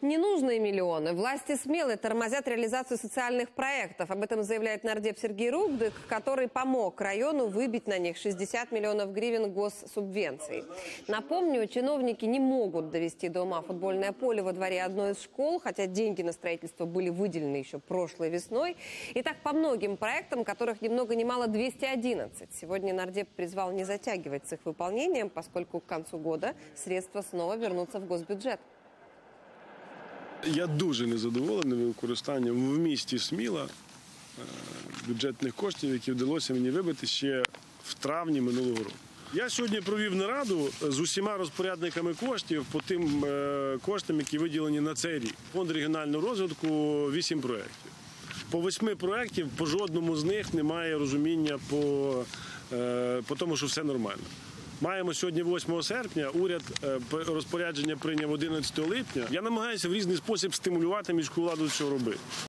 ненужные миллионы. Власти смело тормозят реализацию социальных проектов. Об этом заявляет нардеп Сергей Рудык, который помог району выбить на них 60 миллионов гривен госсубвенций. Напомню, чиновники не могут довести до ума футбольное поле во дворе одной из школ, хотя деньги на строительство были выделены еще прошлой весной. И так по многим проектам, которых ни много ни мало 211. Сегодня нардеп призвал не затягивать с их выполнением, поскольку к концу года средства снова вернутся в госбюджет. Я дуже незадоволений використанням в місті Сміла бюджетних коштів, які вдалося мені вибити ще в травні минулого року. Я сьогодні провів нараду з усіма розпорядниками коштів по тим коштам, які виділені на цей рік. Фонд регіонального розвитку 8 проєктів. По 8 проєктів, по жодному з них немає розуміння по тому, що все нормально. Маємо сьогодні 8 серпня, уряд розпорядження прийняв 11 липня. Я намагаюся в різний спосіб стимулювати міську владу до цього робити.